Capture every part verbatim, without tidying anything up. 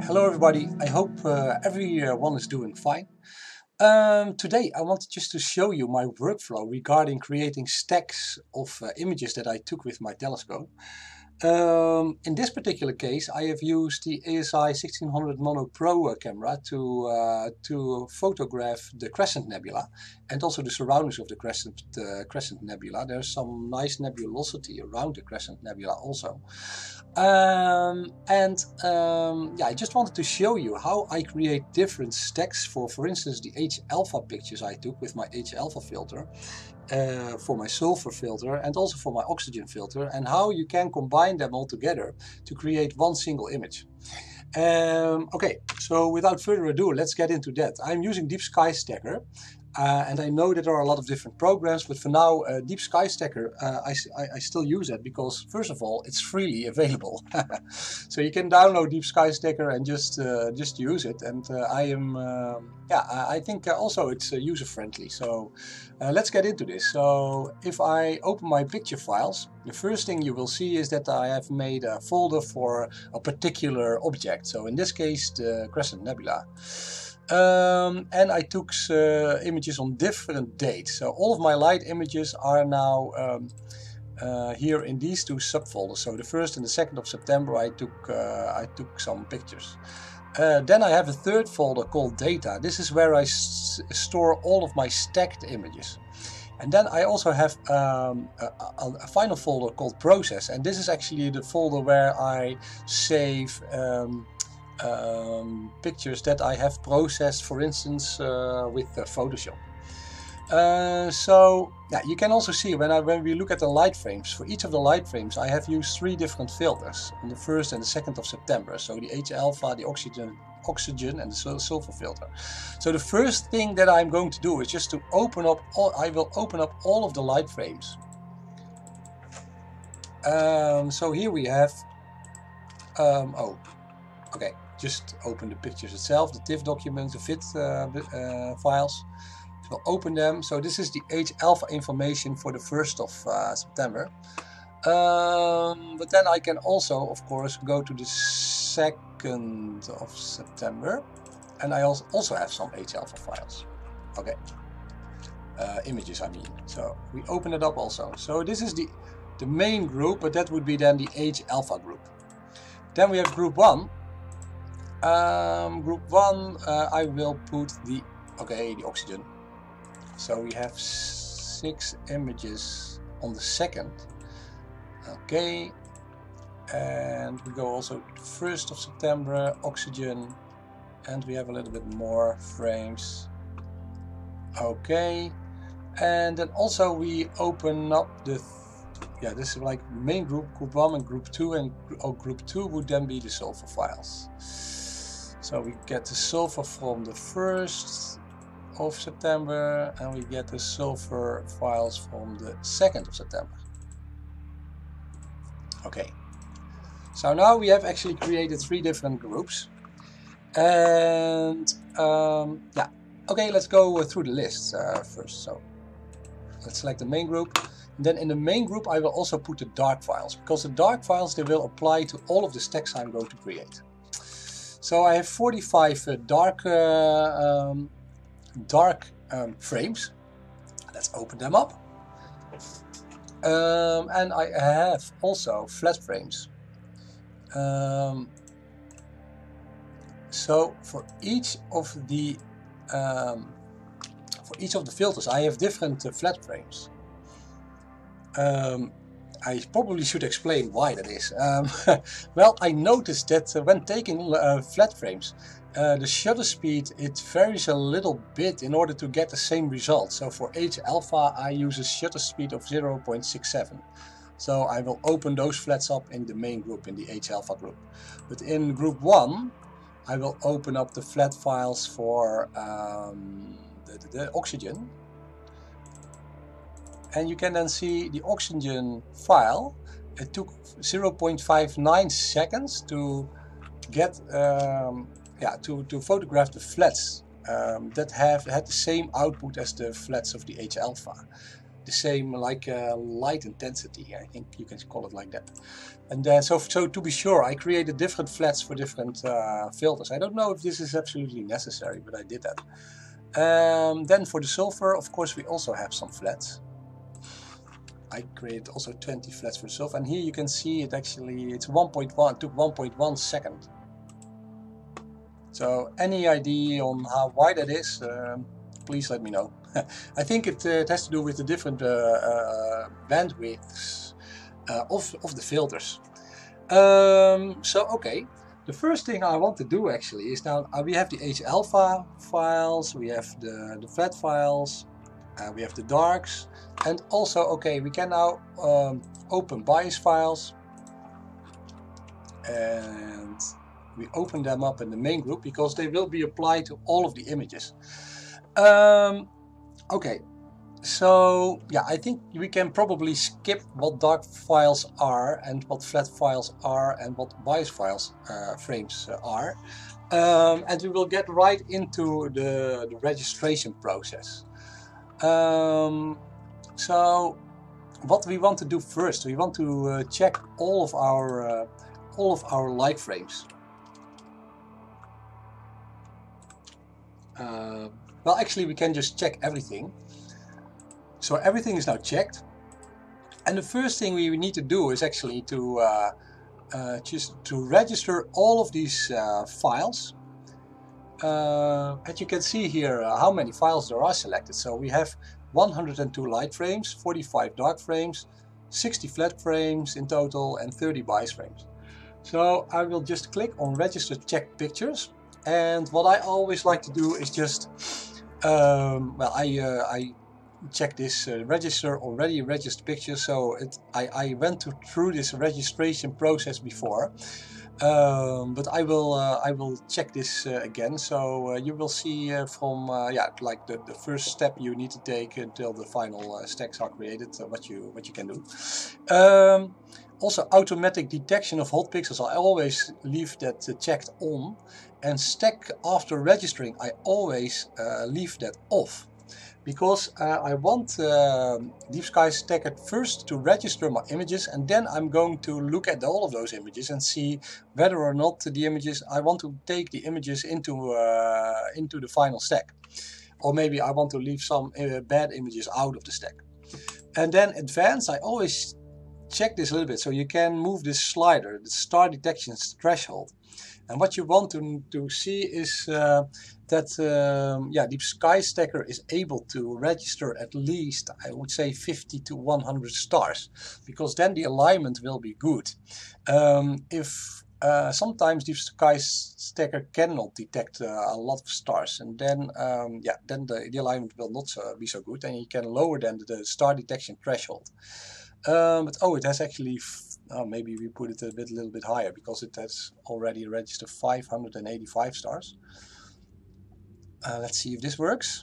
Hello everybody, I hope uh, everyone is doing fine. Um, today I wanted just to show you my workflow regarding creating stacks of uh, images that I took with my telescope. Um, in this particular case I have used the A S I sixteen hundred Mono Pro uh, camera to, uh, to photograph the Crescent Nebula and also the surroundings of the Crescent, uh, Crescent Nebula. There's some nice nebulosity around the Crescent Nebula also. Um, and um, yeah, I just wanted to show you how I create different stacks for, for instance, the H alpha pictures I took with my H alpha filter, uh, for my sulfur filter and also for my oxygen filter, and how you can combine them all together to create one single image. Um, okay, so without further ado, let's get into that. I'm using Deep Sky Stacker. Uh, and I know that there are a lot of different programs, but for now, uh, Deep Sky Stacker, uh, I, I, I still use it because, first of all, it's freely available. So you can download Deep Sky Stacker and just uh, just use it. And uh, I am, uh, yeah, I think uh, also it's uh, user friendly. So uh, let's get into this. So if I open my picture files, the first thing you will see is that I have made a folder for a particular object. So in this case, the Crescent Nebula. Um, and I took uh, images on different dates. So all of my light images are now um, uh, here in these two subfolders. So the first and the second of September I took uh, I took some pictures. Uh, then I have a third folder called data. This is where I s store all of my stacked images. And then I also have um, a, a, a final folder called process. And this is actually the folder where I save um, Um, pictures that I have processed, for instance, uh, with uh, Photoshop. Uh, so yeah, you can also see when I when we look at the light frames, for each of the light frames I have used three different filters on the first and the second of September. So the H alpha, the oxygen, oxygen, and the sulfur filter. So the first thing that I'm going to do is just to open up. All, I will open up all of the light frames. Um, so here we have. Um, oh, okay. Just open the pictures itself, the TIFF documents, the fit uh, uh, files. So we'll open them. So this is the H alpha information for the first of uh, September. Um, but then I can also, of course, go to the second of September. And I also, also have some H alpha files. Okay. Uh, images, I mean. So we open it up also. So this is the, the main group, but that would be then the H alpha group. Then we have group one. Um, group one, uh, I will put the, okay, the oxygen. So we have six images on the second. Okay. And we go also to the first of September, oxygen. And we have a little bit more frames. Okay. And then also we open up the, yeah, this is like main group, group one and group two. And oh, group two would then be the sulfur files. So we get the sulfur from the first of September and we get the sulfur files from the second of September. Okay. So now we have actually created three different groups. And um, yeah, okay, let's go through the list uh, first. So let's select the main group. And then in the main group I will also put the dark files, because the dark files, they will apply to all of the stacks I'm going to create. So I have forty-five uh, dark, uh, um, dark um, frames. Let's open them up. Um, and I have also flat frames. Um, so for each of the um, for each of the filters, I have different uh, flat frames. Um, I probably should explain why that is. Um, well, I noticed that uh, when taking uh, flat frames, uh, the shutter speed, it varies a little bit in order to get the same result. So for H alpha I use a shutter speed of zero point six seven. So I will open those flats up in the main group, in the H alpha group. But in group one, I will open up the flat files for um, the, the, the oxygen. And you can then see the oxygen file. It took zero point five nine seconds to get, um, yeah, to, to photograph the flats um, that have had the same output as the flats of the H alpha. the same like uh, light intensity. I think you can call it like that. And then so so to be sure, I created different flats for different uh, filters. I don't know if this is absolutely necessary, but I did that. Um, then for the sulfur, of course, we also have some flats. I created also twenty flats for the sulfur, and here you can see it actually, it's one point one, it took one point one second. So any idea on how why that is, um, please let me know. I think it, uh, it has to do with the different uh, uh, bandwidths uh, of, of the filters. Um, so okay, the first thing I want to do actually is now uh, we have the H alpha files, we have the, the flat files, uh, we have the darks, and also okay, we can now um, open bias files, and we open them up in the main group because they will be applied to all of the images. Um, okay, so yeah, I think we can probably skip what dark files are and what flat files are and what bias files uh, frames uh, are, um, and we will get right into the, the registration process. Um, so what we want to do first, we want to uh, check all of our uh, all of our light frames. Uh, well, actually, we can just check everything. So everything is now checked, and the first thing we need to do is actually to uh, uh, just to register all of these uh, files. Uh, and you can see here uh, how many files there are selected. So we have one hundred two light frames, forty-five dark frames, sixty flat frames in total, and thirty bias frames. So I will just click on register check pictures. And what I always like to do is just, um, well, I, uh, I check this uh, register already registered pictures. So it, I, I went to, through this registration process before, um, but I will uh, I will check this uh, again. So uh, you will see uh, from uh, yeah, like the, the first step you need to take until the final uh, stacks are created, uh, what you what you can do. Um, Also, automatic detection of hot pixels, I always leave that uh, checked on, and stack after registering, I always uh, leave that off, because uh, I want uh, Deep Sky Stacker first to register my images, and then I'm going to look at all of those images and see whether or not the images, I want to take the images into, uh, into the final stack. Or maybe I want to leave some uh, bad images out of the stack. And then advanced, I always check this a little bit, so you can move this slider, the star detection threshold. And what you want to, to see is uh, that um, yeah, Deep Sky Stacker is able to register at least, I would say, fifty to one hundred stars, because then the alignment will be good. Um, if uh, sometimes Deep Sky Stacker cannot detect uh, a lot of stars, and then um, yeah, then the, the alignment will not uh, be so good, and you can lower then the star detection threshold. Um, but oh, it has actually, oh, maybe we put it a bit, little bit higher, because it has already registered five hundred eighty-five stars. Uh, let's see if this works.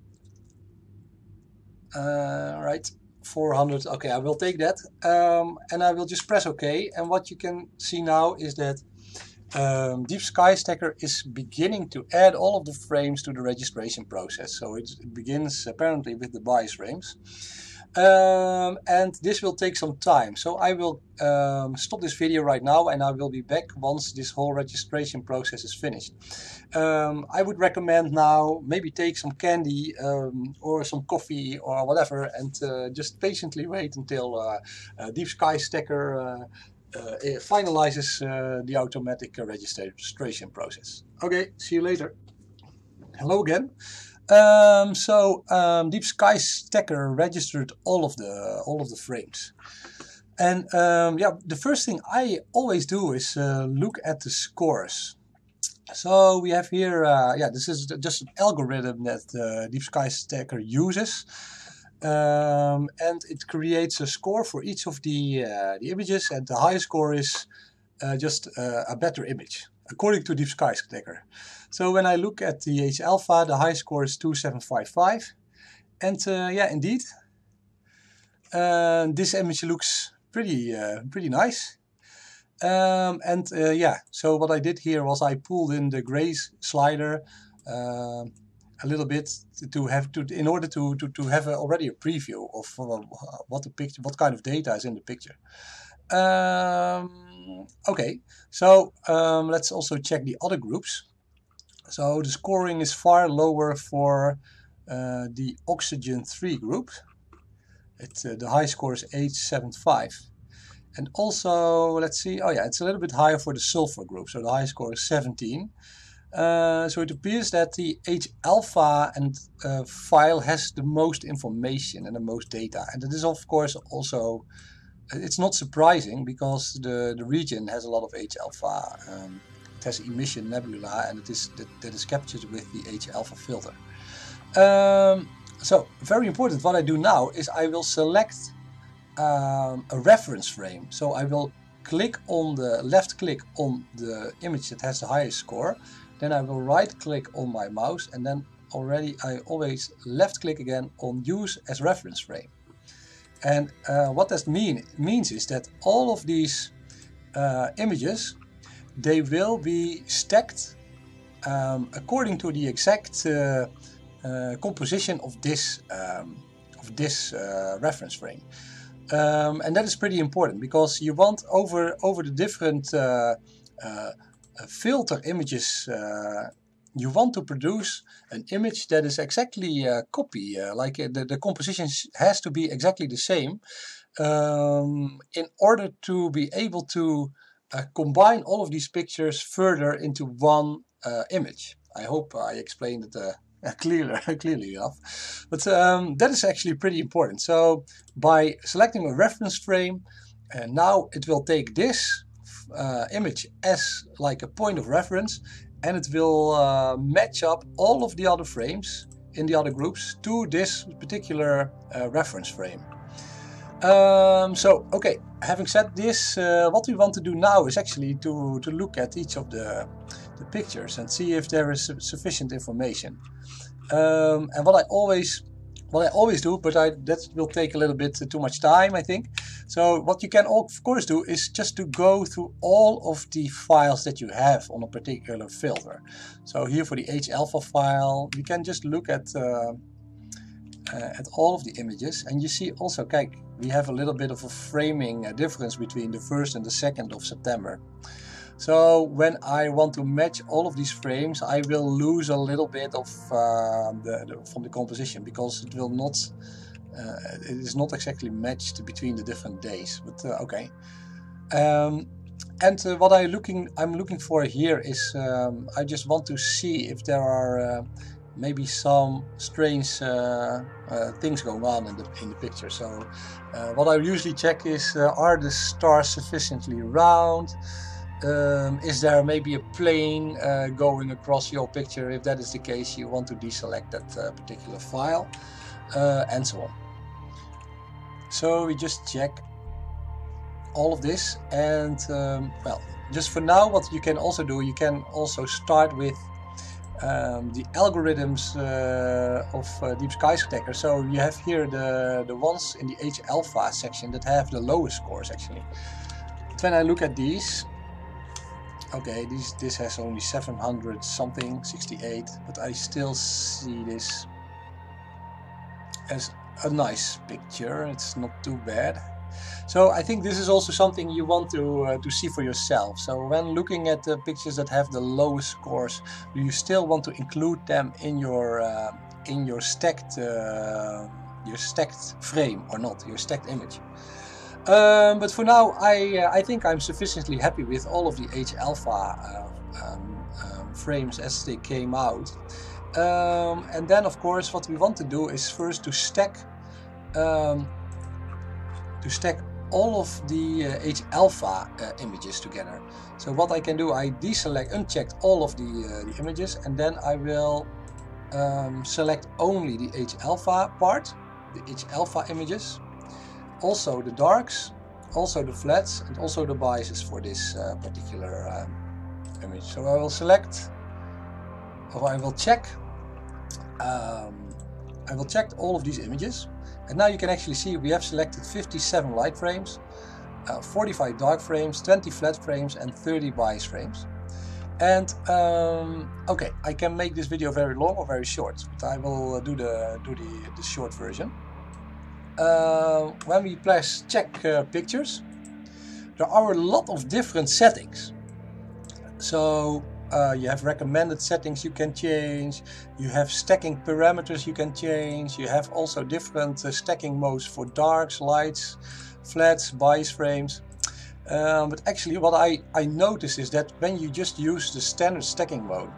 Uh, right, four hundred. Okay, I will take that, um, and I will just press OK. And what you can see now is that um, Deep Sky Stacker is beginning to add all of the frames to the registration process. So it, it begins apparently with the bias frames. Um, and this will take some time, so I will um, stop this video right now, and I will be back once this whole registration process is finished. Um, I would recommend now maybe take some candy um, or some coffee or whatever, and uh, just patiently wait until uh, uh, Deep Sky Stacker uh, uh, finalizes uh, the automatic uh, registration process. Okay, see you later. Hello again. Um, so um, Deep Sky Stacker registered all of the all of the frames, and um, yeah, the first thing I always do is uh, look at the scores. So we have here, uh, yeah, this is just an algorithm that uh, Deep Sky Stacker uses, um, and it creates a score for each of the uh, the images, and the highest score is uh, just uh, a better image, according to Deep Sky Stacker. So when I look at the H alpha, the high score is two seven five five, and uh, yeah, indeed, uh, this image looks pretty uh, pretty nice. Um, and uh, yeah, so what I did here was I pulled in the gray slider, uh, a little bit to have to in order to to, to have a, already a preview of uh, what the picture, what kind of data is in the picture. Um, okay, so um, let's also check the other groups. So the scoring is far lower for uh, the oxygen three group. It, uh, the high score is eight seventy-five. And also, let's see, oh yeah, it's a little bit higher for the sulfur group. So the high score is seventeen. Uh, so it appears that the H alpha and uh, file has the most information and the most data. And it is of course also, it's not surprising because the, the region has a lot of H alpha. Um, it has emission nebula and it is that, that is captured with the H alpha filter. Um, so very important, what I do now is I will select um, a reference frame. So I will click on the left click on the image that has the highest score. Then I will right click on my mouse and then already I always left click again on use as reference frame. And uh, what that mean, means is that all of these uh, images, they will be stacked um, according to the exact uh, uh, composition of this, um, of this uh, reference frame. Um, and that is pretty important because you want over, over the different uh, uh, filter images, uh, you want to produce an image that is exactly a copy, uh, like uh, the, the composition has to be exactly the same um, in order to be able to uh, combine all of these pictures further into one uh, image. I hope I explained it uh, clearly, clearly enough. But um, that is actually pretty important. So by selecting a reference frame, uh, now it will take this Uh, image as like a point of reference and it will uh, match up all of the other frames in the other groups to this particular uh, reference frame. Um, so okay, having said this, uh, what we want to do now is actually to, to look at each of the, the pictures and see if there is su sufficient information. Um, and what I always What I always do, but I, that will take a little bit too much time, I think. So what you can of course do is just to go through all of the files that you have on a particular filter. So here for the H alpha file, you can just look at uh, uh, at all of the images, and you see also, okay, we have a little bit of a framing uh, difference between the first and the second of September. So when I want to match all of these frames, I will lose a little bit of uh, the, the, from the composition because it will not, uh, it is not exactly matched between the different days. But uh, okay. Um, and uh, what I looking, I'm looking for here is um, I just want to see if there are uh, maybe some strange uh, uh, things going on in the in the picture. So uh, what I usually check is uh, are the stars sufficiently round? Um, is there maybe a plane uh, going across your picture? If that is the case, you want to deselect that uh, particular file, uh, and so on. So we just check all of this, and um, well, just for now, what you can also do, you can also start with um, the algorithms uh, of uh, Deep Sky Stacker. So you have here the the ones in the H alpha section that have the lowest scores actually. But when I look at these. Okay, this, this has only seven hundred something, sixty-eight, but I still see this as a nice picture. It's not too bad. So I think this is also something you want to uh, to see for yourself. So when looking at the pictures that have the lowest scores, do you still want to include them in your uh, in your stacked uh, your stacked frame or not, your stacked image? Um, but for now, I uh, I think I'm sufficiently happy with all of the H alpha uh, um, um, frames as they came out. Um, and then, of course, what we want to do is first to stack um, to stack all of the uh, H alpha uh, images together. So what I can do, I deselect, uncheck all of the, uh, the images, and then I will um, select only the H alpha part, the H alpha images. Also the darks, also the flats, and also the biases for this uh, particular um, image. So I will select, or I will check, um, I will check all of these images, and now you can actually see we have selected fifty-seven light frames, uh, forty-five dark frames, twenty flat frames, and thirty bias frames. And um, okay, I can make this video very long or very short, but I will do the do the, the short version. Uh, when we press check uh, pictures, there are a lot of different settings. So uh, you have recommended settings you can change, you have stacking parameters you can change, you have also different uh, stacking modes for darks, lights, flats, bias frames. Um, but actually what I, I notice is that when you just use the standard stacking mode,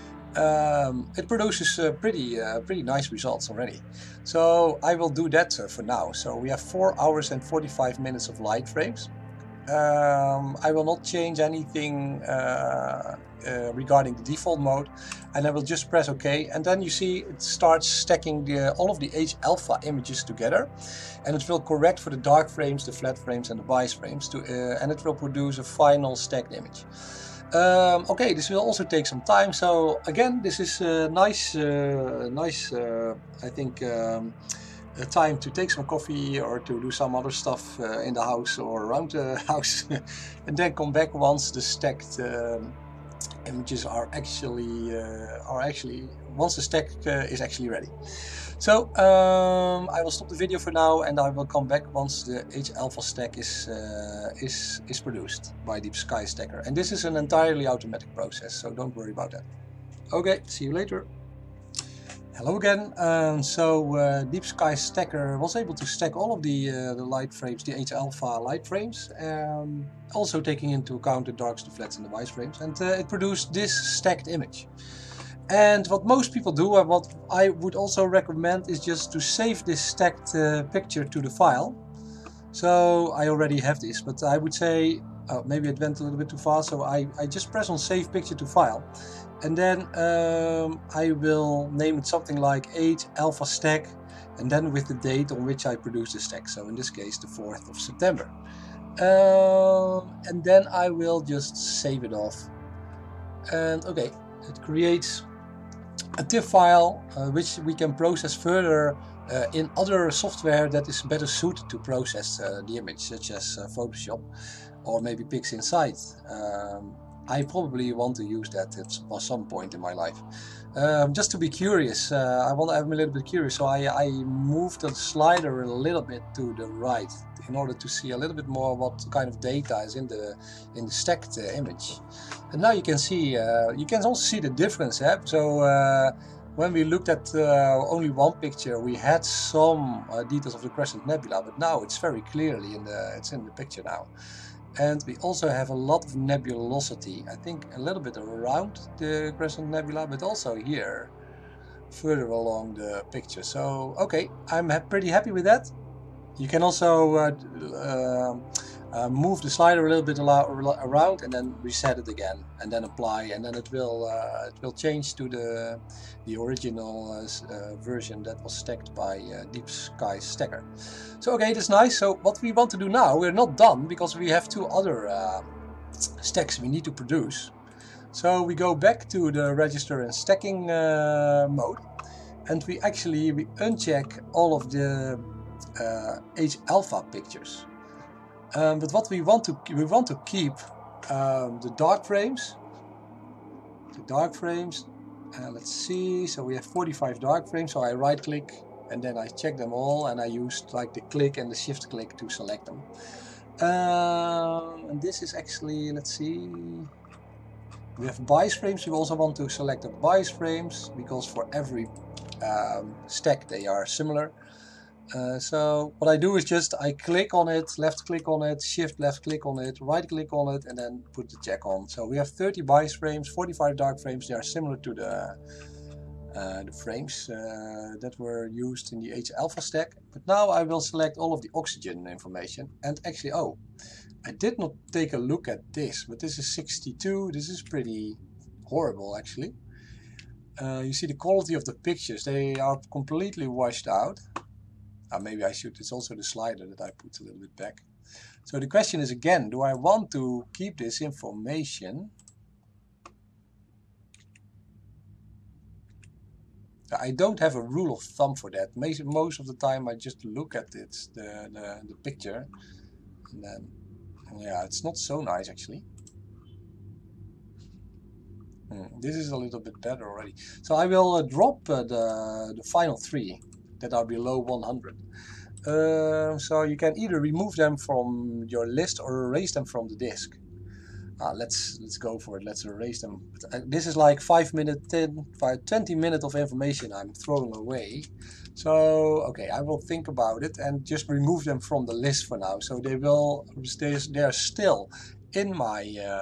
um, it produces uh, pretty uh, pretty nice results already. So I will do that uh, for now. So we have four hours and forty-five minutes of light frames. Um, I will not change anything uh, uh, regarding the default mode, and I will just press OK, and then you see it starts stacking the, all of the H alpha images together, and it will correct for the dark frames, the flat frames and the bias frames, to, uh, and it will produce a final stacked image. Um, okay, this will also take some time, so again, this is a nice, uh, nice uh, I think, um, a time to take some coffee or to do some other stuff uh, in the house or around the house, and then come back once the stacked um, images are actually uh, are actually once the stack uh, is actually ready. So um, I will stop the video for now, and I will come back once the H alpha stack is uh, is is produced by Deep Sky Stacker. And this is an entirely automatic process, so don't worry about that. Okay, see you later. Hello again. Um, so uh, Deep Sky Stacker was able to stack all of the uh, the light frames, the H alpha light frames, um, also taking into account the darks, the flats, and the bias frames, and uh, it produced this stacked image. And what most people do, and what I would also recommend, is just to save this stacked uh, picture to the file. So I already have this, but I would say, oh, maybe it went a little bit too fast, so I, I just press on Save Picture to File. And then um, I will name it something like H alpha stack, and then with the date on which I produce the stack. So in this case, the fourth of September. Um, and then I will just save it off. And okay, it creates a TIFF file uh, which we can process further uh, in other software that is better suited to process uh, the image, such as uh, Photoshop or maybe PixInsight. Um, I probably want to use that at some point in my life. Um, just to be curious, uh, I want to, I'm a little bit curious, so I, I moved the slider a little bit to the right in order to see a little bit more what kind of data is in the in the stacked uh, image. And now you can see, uh, you can also see the difference. Eh? So uh, when we looked at uh, only one picture, we had some uh, details of the Crescent Nebula, but now it's very clearly in the it's in the picture now. And we also have a lot of nebulosity, I think a little bit around the Crescent Nebula, but also here, further along the picture. So, okay, I'm ha pretty happy with that. You can also uh, uh, uh, move the slider a little bit around and then reset it again, and then apply, and then it will uh, it will change to the the original uh, uh, version that was stacked by uh, Deep Sky Stacker. So okay, that's nice. So what we want to do now, we're not done because we have two other uh, stacks we need to produce. So we go back to the register and stacking uh, mode, and we actually we uncheck all of the uh, H alpha pictures. Um, but what we want to we want to keep um, the dark frames, the dark frames. Uh, let's see. So we have forty-five dark frames. So I right click and then I check them all, and I used like the click and the shift click to select them. Um, and this is actually, let's see. We have bias frames. We also want to select the bias frames because for every um, stack they are similar. Uh, so what I do is just I click on it, left click on it, shift left click on it, right click on it, and then put the check on. So we have thirty bias frames, forty-five dark frames. They are similar to the uh, the frames uh, that were used in the H alpha stack. But now I will select all of the oxygen information. And actually, oh, I did not take a look at this, but this is sixty-two. This is pretty horrible actually. Uh, you see the quality of the pictures, they are completely washed out. Uh, maybe I should, it's also the slider that I put a little bit back. So the question is again, do I want to keep this information? I don't have a rule of thumb for that. Most of the time I just look at it, the, the, the picture, and then, yeah, it's not so nice actually. Hmm, this is a little bit better already. So I will uh, drop uh, the, the final three that are below one hundred. Uh, so you can either remove them from your list or erase them from the disk. Uh, let's let's go for it. Let's erase them. Uh, this is like five minute, ten, five, twenty minutes of information I'm throwing away. So okay, I will think about it and just remove them from the list for now. So they will stay. They are still in my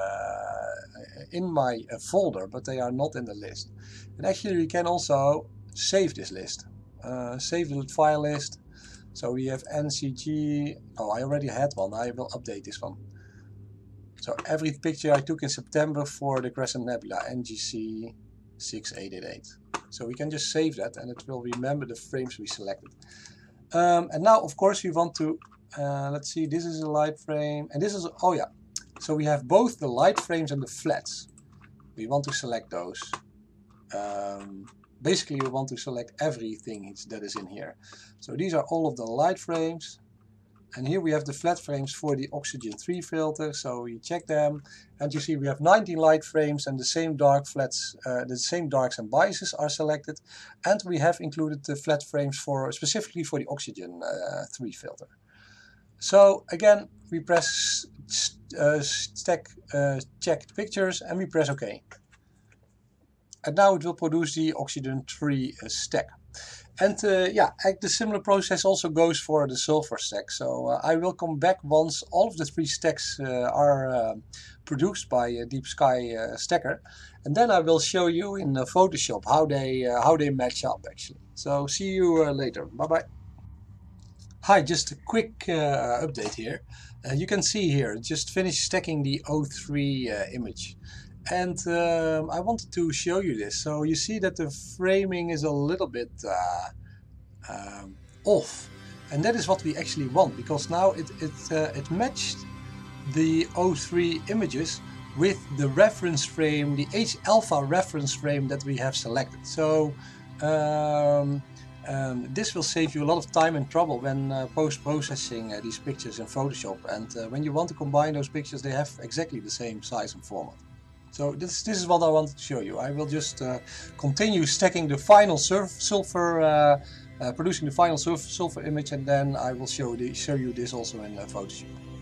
uh, in my uh, folder, but they are not in the list. And actually, we can also save this list. Uh, save the file list. So we have N C G. Oh, I already had one. I will update this one. So every picture I took in September for the Crescent Nebula, N G C six eight eight eight. So we can just save that and it will remember the frames we selected. Um, and now, of course, we want to, uh, let's see, this is a light frame. And this is, oh yeah. So we have both the light frames and the flats. We want to select those. Um, basically, we want to select everything that is in here. So these are all of the light frames. And here we have the flat frames for the oxygen three filter, so we check them, and you see we have nineteen light frames and the same dark flats, uh, the same darks and biases are selected, and we have included the flat frames for specifically for the oxygen uh, three filter. So again, we press uh, stack uh, check pictures and we press OK. And now it will produce the oxygen three uh, stack. And uh, yeah, the similar process also goes for the sulfur stack. So uh, I will come back once all of the three stacks uh, are uh, produced by uh, Deep Sky uh, Stacker, and then I will show you in uh, Photoshop how they uh, how they match up actually. So see you uh, later. Bye bye. Hi, just a quick uh, update here. Uh, you can see here, just finished stacking the O three uh, image. And um, I wanted to show you this. So you see that the framing is a little bit uh, um, off, and that is what we actually want, because now it it uh, it matched the O three images with the reference frame, the H alpha reference frame that we have selected. So um, um, this will save you a lot of time and trouble when uh, post-processing uh, these pictures in Photoshop. And uh, when you want to combine those pictures, they have exactly the same size and format. So this, this is what I wanted to show you. I will just uh, continue stacking the final sulfur, uh, uh, producing the final sulfur image, and then I will show, the, show you this also in uh, Photoshop.